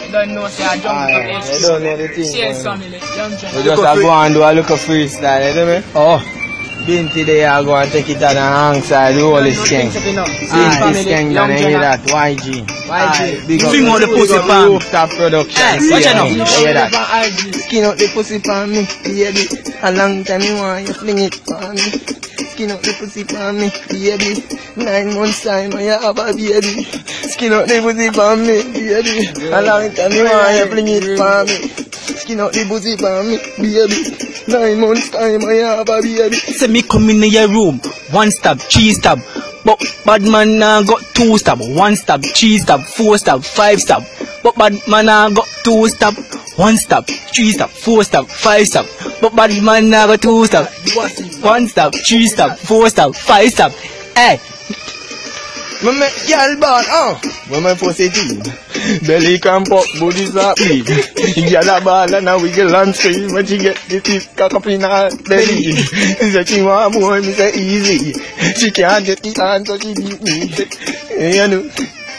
don't know, say I jump up I don't know the thing. CS family, young John. We just go and do a look of freestyle, you know me? Oh. Been today I go and take it on the hang side, the whole is king. See this king down hear that, YG. Big up Swing on the pussy pan. Rooftop production. Watch it now. Hear that. Skin out the pussy pan me, baby. A long time you want you fling it for me. Skin out the pussy pan me, baby. 9 months time I have a baby. Skin out the pussy pan me, baby. A long time you want you fling it for me. Skin out the pussy pan me, baby. 9 months time I have a baby. Say me come in your room, 1 stab, 3 stab. But bad man got 2 stab, 1 stab, 3 stab, 4 stab, 5 stab. But bad man got 2 stab, 1 stab, 3 stab, 4 stab, 5 stab. But bad man got 2 stab, 1 stab, 3 stab, 4 stab, 5 stab. Hey. When me girl born, when me pussy team, belly cramp up, booty start bleed. Girl a ball and a wiggle and scream when she get the teeth cock up in her belly. She say she want more, me say easy. She can't get it on, so she beat me. You know.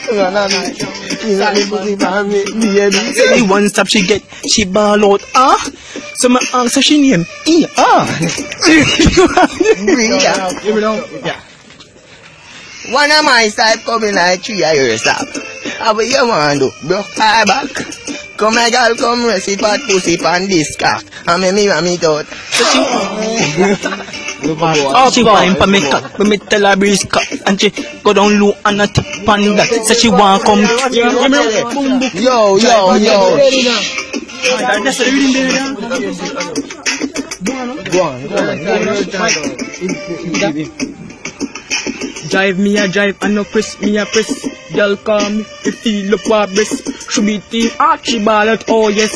Say 1 stab she get, she ball out, So my answer she name, Yeah. One of my side coming like 3 years up. How what you want to do? Broke her back. Come my girl, come rest it fat pussy pan this cock. And me want me out. She wine for me cock, me tell her breeze cock. And she go down low and a tip on that. So she want come. Yo. That's the reading there. Go on. Drive me a drive and no press me a press. Girl call me, you feel up her breast. She be team, she ball out, oh yes.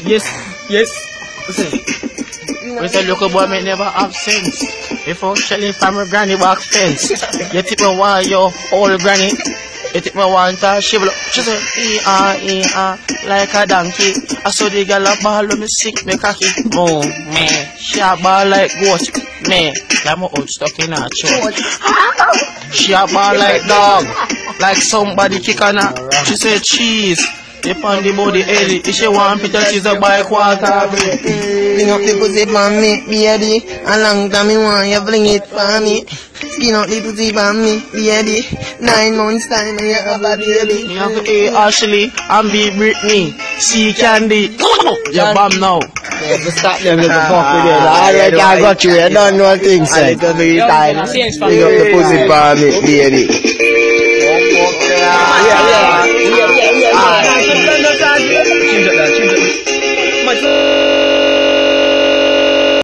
We say local boy may never have sense. Before shelling from her granny back fence. You tip me one your old granny. You tip me one time shiver. She say like a donkey. I saw the girl a ball when me sick me cocky. Oh man, she a ball like goat. Man, I'm out stuck in her throat. She a ball like dog, like somebody kick on her. She said cheese. Dip on the body early. If she want picture, she's a buy quarter. Bring up the pussy for me, baby. A long time you want you fling it for me. Skin up the pussy for me, baby. 9 months time and you have a baby. You have to A Ashley and B Britney. C Candy. You're bomb now. Stop them little fuck with it. Alright, I got you. You don't know things. I little bit time. Bring up the pussy for me, baby. Yeah.